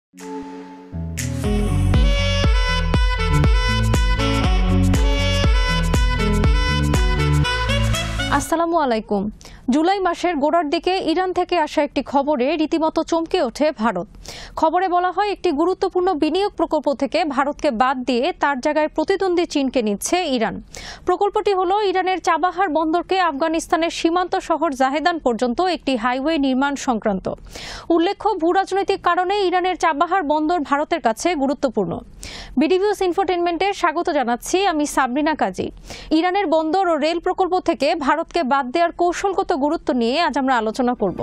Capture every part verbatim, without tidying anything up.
আসসালামু আলাইকুম। জুলাই মাসের গোড়ার দিকে ইরান থেকে আসা একটি খবরে রীতিমতো চমকে ওঠে ভারত। খবরে বলা হয় একটি গুরুত্বপূর্ণ বিনিয়োগ প্রকল্প থেকে ভারতকে বাদ দিয়ে তার জায়গায় প্রতিদ্বন্দ্বী চীনকে নিচ্ছে ইরান। প্রকল্পটি হলো ইরানের চাবাহার বন্দরকে আফগানিস্তানের সীমান্ত শহর জাহেদান পর্যন্ত একটি হাইওয়ে নির্মাণ সংক্রান্ত। উল্লেখ্য, ভূরাজনৈতিক কারণে ইরানের চাবাহার বন্দর ভারতের কাছে গুরুত্বপূর্ণ। বিডিভিউস ইনফোটেনমেন্টে স্বাগত জানাচ্ছি, আমি সাবরিনা কাজী। ইরানের বন্দর ও রেল প্রকল্প থেকে ভারতকে বাদ দেওয়ার কৌশলগত গুরুত্ব নিয়ে আজ আমরা আলোচনা করব।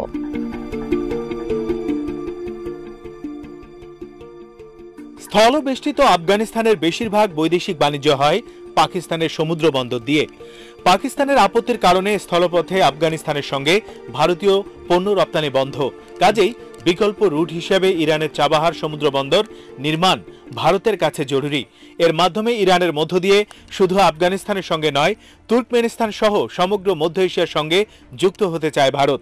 স্থলবেষ্টিত আফগানিস্তানের বেশিরভাগ বৈদেশিক বাণিজ্য হয় পাকিস্তানের সমুদ্র বন্দর দিয়ে। পাকিস্তানের আপত্তির কারণে স্থলপথে আফগানিস্তানের সঙ্গে ভারতীয় পণ্য রপ্তানি বন্ধ। কাজেই বিকল্প রুট হিসেবে ইরানের চাবাহার সমুদ্র বন্দর নির্মাণ ভারতের কাছে জরুরি। এর মাধ্যমে ইরানের মধ্য দিয়ে শুধু আফগানিস্তানের সঙ্গে নয়, তুর্কমেনিস্তান সহ সমগ্র মধ্য এশিয়ার সঙ্গে যুক্ত হতে চায় ভারত।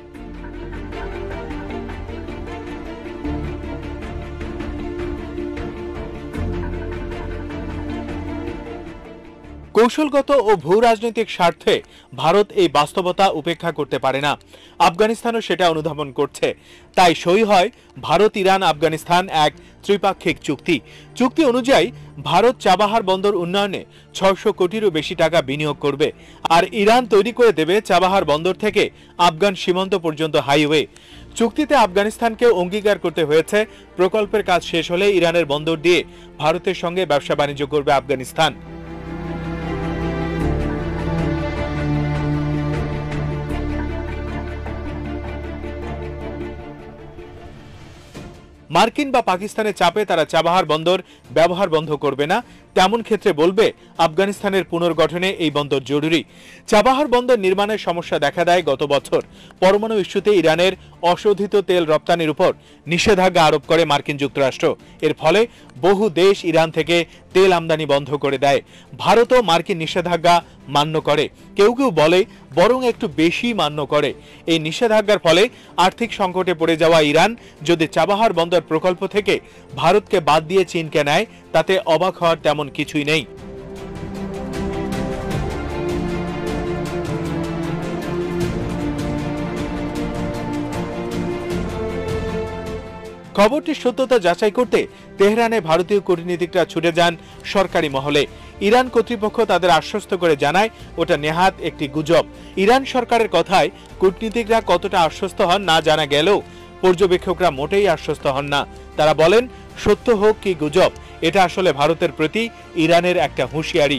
কৌশলগত ও ভূ রাজনৈতিক স্বার্থে ভারত এই বাস্তবতা উপেক্ষা করতে পারে না। আফগানিস্তানও সেটা অনুধাবন করছে। তাই সই হয় ভারত, ইরান, আফগানিস্তান এক ত্রিপাক্ষিক চুক্তি। চুক্তি অনুযায়ী ভারত চাবাহার বন্দর উন্নয়নে ছয়শো কোটিরও বেশি টাকা বিনিয়োগ করবে, আর ইরান তৈরি করে দেবে চাবাহার বন্দর থেকে আফগান সীমান্ত পর্যন্ত হাইওয়ে। চুক্তিতে আফগানিস্তানকে অঙ্গীকার করতে হয়েছে প্রকল্পের কাজ শেষ হলে ইরানের বন্দর দিয়ে ভারতের সঙ্গে ব্যবসা বাণিজ্য করবে আফগানিস্তান। মার্কিন বা পাকিস্তানের চাপে তারা চাবাহার বন্দর ব্যবহার বন্ধ করবে না, তেমন ক্ষেত্রে বলবে আফগানিস্তানের পুনর্গঠনে এই বন্দর জরুরি। চাবাহার বন্দর নির্মাণের সমস্যা দেখা দেয় গত বছর। পরমাণু ইস্যুতে ইরানের অশোধিত তেল রপ্তানির উপর নিষেধাজ্ঞা আরোপ করে মার্কিন যুক্তরাষ্ট্র। এর ফলে বহু দেশ ইরান থেকে তেল আমদানি বন্ধ করে দেয়। ভারতও মার্কিন নিষেধাজ্ঞা মান্য করে, কেউ কেউ বলে বরং একটু বেশি মান্য করে। এই নিষেধাজ্ঞার ফলে আর্থিক সংকটে পড়ে যাওয়া ইরান যদি চাবাহার বন্দর প্রকল্প থেকে ভারতকে বাদ দিয়ে চীনকে নেয়, তাতে অবাক হওয়ার তেমন কিছুই নেই। খবরটির সত্যতা যাচাই করতে তেহরানে ভারতীয় কূটনীতিকরা ছুটে যান সরকারি মহলে। ইরান কর্তৃপক্ষ তাদের আশ্বস্ত করে জানায় ওটা নেহাত একটি গুজব। ইরান সরকারের কথায় কূটনীতিকরা কতটা আশ্বস্ত হন না জানা গেলেও পর্যবেক্ষকরা মোটেই আশ্বস্ত হন না। তারা বলেন, সত্য হোক কি গুজব, এটা আসলে ভারতের প্রতি ইরানের একটা হুঁশিয়ারি।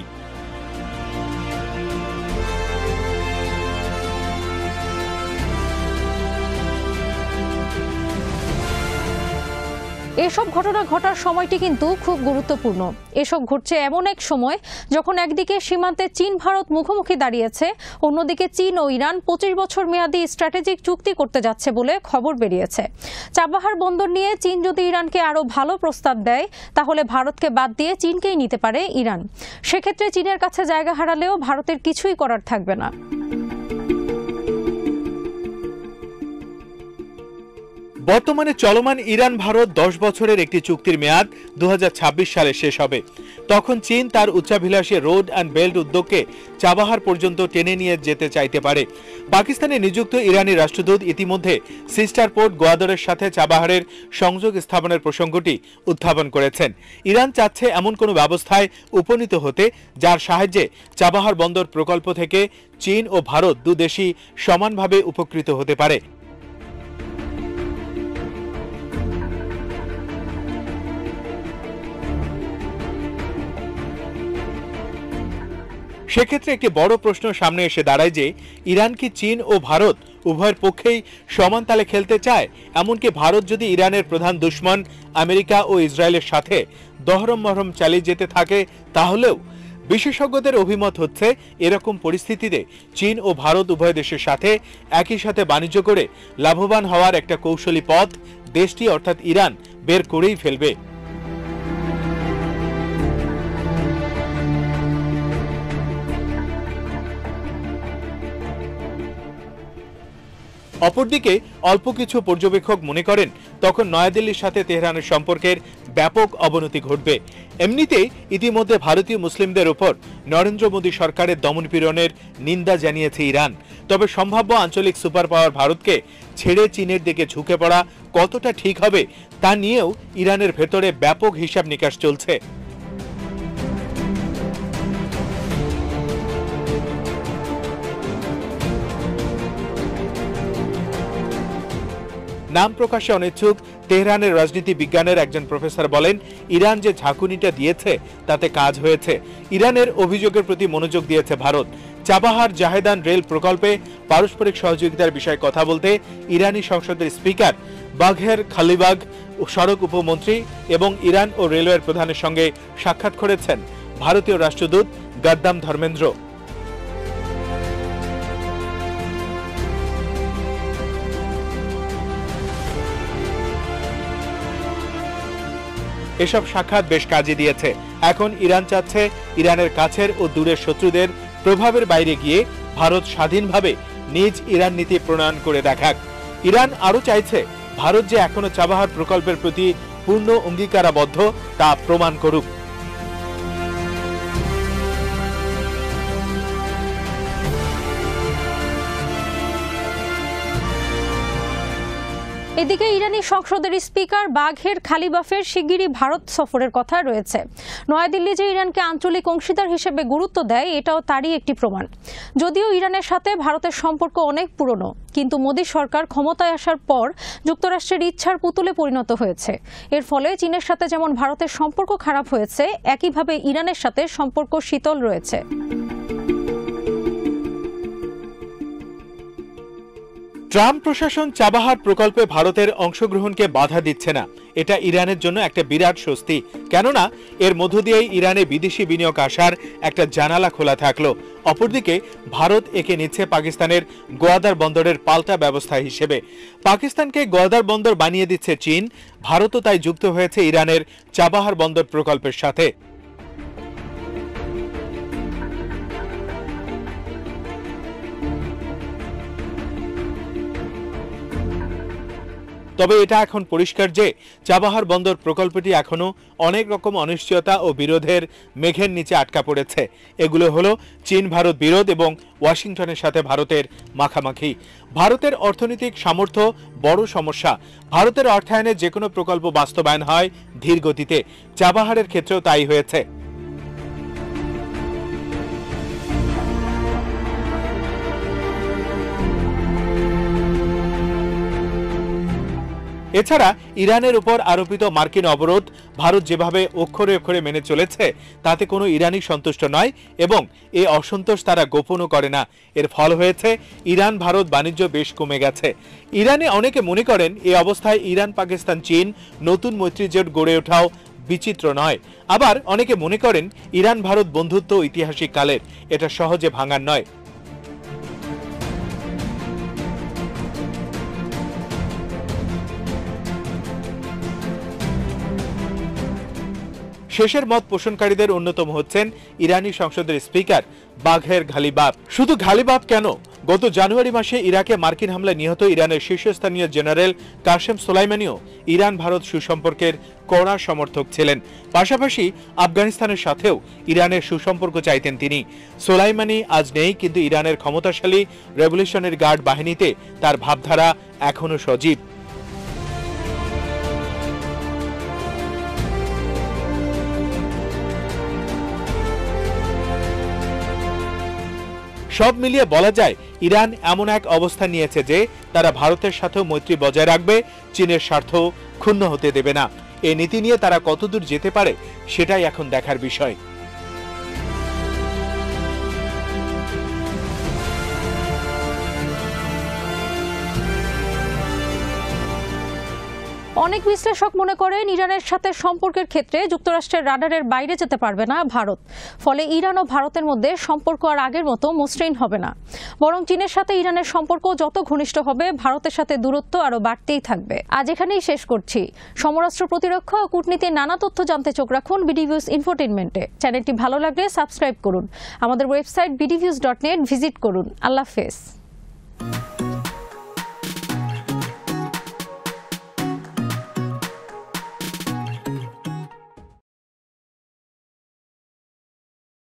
এসব ঘটনা ঘটার সময়টি কিন্তু খুব গুরুত্বপূর্ণ। এসব ঘটছে এমন এক সময় যখন একদিকে সীমান্তে চীন ভারত মুখোমুখি দাঁড়িয়েছে, অন্যদিকে চীন ও ইরান পঁচিশ বছর মেয়াদী স্ট্র্যাটেজিক চুক্তি করতে যাচ্ছে বলে খবর বেরিয়েছে। চাবাহার বন্দর নিয়ে চীন যদি ইরানকে আরও ভালো প্রস্তাব দেয়, তাহলে ভারতকে বাদ দিয়ে চীনকেই নিতে পারে ইরান। সেক্ষেত্রে চীনের কাছে জায়গা হারালেও ভারতের কিছুই করার থাকবে না। বর্তমানে চলমান ইরান ভারত দশ বছরের একটি চুক্তির মেয়াদ দু হাজার ছাব্বিশ সালে শেষ হবে। তখন চীন তার উচ্চাভিলাষী রোড অ্যান্ড বেল্ট উদ্যোগকে চাবাহার পর্যন্ত টেনে নিয়ে যেতে চাইতে পারে। পাকিস্তানে নিযুক্ত ইরানি রাষ্ট্রদূত ইতিমধ্যে সিস্টার পোর্ট গোয়াদরের সাথে চাবাহারের সংযোগ স্থাপনের প্রসঙ্গটি উত্থাপন করেছেন। ইরান চাচ্ছে এমন কোনো ব্যবস্থায় উপনীত হতে যার সাহায্যে চাবাহার বন্দর প্রকল্প থেকে চীন ও ভারত দু দেশই সমানভাবে উপকৃত হতে পারে। সেক্ষেত্রে একটি বড় প্রশ্ন সামনে এসে দাঁড়ায় যে ইরান কি চীন ও ভারত উভয়ের পক্ষেই সমান তালে খেলতে চায়? এমনকি ভারত যদি ইরানের প্রধান দুশ্মন আমেরিকা ও ইসরায়েলের সাথে দহরম মহরম চালিয়ে যেতে থাকে তাহলেও? বিশেষজ্ঞদের অভিমত হচ্ছে এরকম পরিস্থিতিতে চীন ও ভারত উভয় দেশের সাথে একই সাথে বাণিজ্য করে লাভবান হওয়ার একটা কৌশলী পথ দেশটি অর্থাৎ ইরান বের করেই ফেলবে। অপরদিকে অল্প কিছু পর্যবেক্ষক মনে করেন তখন নয়াদিল্লির সাথে তেহরানের সম্পর্কের ব্যাপক অবনতি ঘটবে। এমনিতেই ইতিমধ্যে ভারতীয় মুসলিমদের উপর নরেন্দ্র মোদী সরকারের দমনপীড়নের নিন্দা জানিয়েছে ইরান। তবে সম্ভাব্য আঞ্চলিক সুপার পাওয়ার ভারতকে ছেড়ে চীনের দিকে ঝুঁকে পড়া কতটা ঠিক হবে তা নিয়েও ইরানের ভেতরে ব্যাপক হিসাব নিকাশ চলছে। নাম প্রকাশে অনিচ্ছুক তেহরানের রাজনীতি বিজ্ঞানের একজন প্রফেসর বলেন, ইরান যে ঝাঁকুনিটা দিয়েছে তাতে কাজ হয়েছে। ইরানের অভিযোগের প্রতি মনোযোগ দিয়েছে ভারত। চাবাহার জাহেদান রেল প্রকল্পে পারস্পরিক সহযোগিতার বিষয়ে কথা বলতে ইরানি সংসদের স্পিকার বাঘের খালিবাগ সড়ক উপমন্ত্রী এবং ইরান ও রেলওয়ের প্রধানের সঙ্গে সাক্ষাৎ করেছেন ভারতীয় রাষ্ট্রদূত গাদ্দাম ধর্মেন্দ্র। এসব সাক্ষাৎ বেশ কাজে দিয়েছে। এখন ইরান চাচ্ছে ইরানের কাছের ও দূরের শত্রুদের প্রভাবের বাইরে গিয়ে ভারত স্বাধীনভাবে নিজ ইরান নীতি প্রণয়ন করে দেখাক। ইরান আরও চাইছে ভারত যে এখনো চাবাহার প্রকল্পের প্রতি পূর্ণ অঙ্গীকারাবদ্ধ তা প্রমাণ করুক। এদিকে ইরানি সংসদের স্পিকার বাঘের খালিবাফের শিগগিরই ভারত সফরের কথা রয়েছে। নয়াদিল্লি যে ইরানকে আঞ্চলিক অংশীদার হিসেবে গুরুত্ব দেয় এটাও তারই একটি প্রমাণ। যদিও ইরানের সাথে ভারতের সম্পর্ক অনেক পুরনো, কিন্তু মোদী সরকার ক্ষমতায় আসার পর যুক্তরাষ্ট্রের ইচ্ছার পুতুলে পরিণত হয়েছে। এর ফলে চীনের সাথে যেমন ভারতের সম্পর্ক খারাপ হয়েছে, একইভাবে ইরানের সাথে সম্পর্ক শীতল রয়েছে। ট্রাম্প প্রশাসন চাবাহার প্রকল্পে ভারতের অংশগ্রহণকে বাধা দিচ্ছে না। এটা ইরানের জন্য একটা বিরাট স্বস্তি, কেননা এর মধ্য দিয়েই ইরানে বিদেশি বিনিয়োগ আসার একটা জানালা খোলা থাকলো। অপরদিকে ভারত একে নিচ্ছে পাকিস্তানের গোয়াদার বন্দরের পাল্টা ব্যবস্থা হিসেবে। পাকিস্তানকে গোয়াদার বন্দর বানিয়ে দিচ্ছে চীন, ভারতও তাই যুক্ত হয়েছে ইরানের চাবাহার বন্দর প্রকল্পের সাথে। তবে এটা এখন পরিষ্কার যে চাবাহার বন্দর প্রকল্পটি এখনো অনেক রকম অনিশ্চয়তা ও বিরোধের মেঘের নিচে আটকা পড়েছে। এগুলো হলো চীন ভারত বিরোধ এবং ওয়াশিংটনের সাথে ভারতের মাখামাখি। ভারতের অর্থনৈতিক সামর্থ্য বড় সমস্যা। ভারতের অর্থায়নে যে কোনো প্রকল্প বাস্তবায়ন হয় ধীর গতিতে। চাবাহারের ক্ষেত্রেও তাই হয়েছে। এছাড়া ইরানের উপর আরোপিত মার্কিন অবরোধ ভারত যেভাবে অক্ষরে অক্ষরে মেনে চলেছে তাতে কোনো ইরানি সন্তুষ্ট নয় এবং এই অসন্তোষ তারা গোপনও করে না। এর ফল হয়েছে ইরান ভারত বাণিজ্য বেশ কমে গেছে। ইরানে অনেকে মনে করেন এই অবস্থায় ইরান পাকিস্তান চীন নতুন মৈত্রী জোট গড়ে ওঠাও বিচিত্র নয়। আবার অনেকে মনে করেন ইরান ভারত বন্ধুত্ব ঐতিহাসিক কালের, এটা সহজে ভাঙার নয়। শেষের মত পোষণকারীদের অন্যতম হচ্ছেন ইরানি সংসদের স্পিকার বাঘের খালিবাফ। শুধু খালিবাফ কেন, গত জানুয়ারি মাসে ইরাকে মার্কিন হামলায় নিহত ইরানের শীর্ষস্থানীয় জেনারেল কাশেম সোলাইমানিও ইরান ভারত সুসম্পর্কের কড়া সমর্থক ছিলেন। পাশাপাশি আফগানিস্তানের সাথেও ইরানের সুসম্পর্ক চাইতেন তিনি। সোলাইমানি আজ নেই, কিন্তু ইরানের ক্ষমতাশালী রেভলিউশনারি গার্ড বাহিনীতে তার ভাবধারা এখনো সজীব। সব মিলিয়ে বলা যায় ইরান এমন এক অবস্থান নিয়েছে যে তারা ভারতের সাথেও মৈত্রী বজায় রাখবে, চীনের স্বার্থ ক্ষুণ্ণ হতে দেবে না। এই নীতি নিয়ে তারা কতদূর যেতে পারে সেটাই এখন দেখার বিষয়। অনেক বিশ্লেষক মনে করেন ইরানের সাথে সম্পর্কের ক্ষেত্রে যুক্তরাষ্ট্রের রাডারের বাইরে যেতে পারবে না ভারত। ফলে ইরান ও ভারতের মধ্যে সম্পর্ক আর আগের মতো মসৃণ হবে না, বরং চীনের সাথে ইরানের সম্পর্ক যত ঘনিষ্ঠ হবে ভারতের সাথে দূরত্ব আরও বাড়তেই থাকবে। আজ এখানেই শেষ করছি। সমরাষ্ট্র প্রতিরক্ষা ও কূটনীতির নানা তথ্য জানতে চোখ রাখুন বিডিভিউজ ইনফোটেইনমেন্টে। চ্যানেলটি ভালো লাগলে সাবস্ক্রাইব করুন। আমাদের website BDViews dot net visit করুন। আল্লাহ হাফেজ।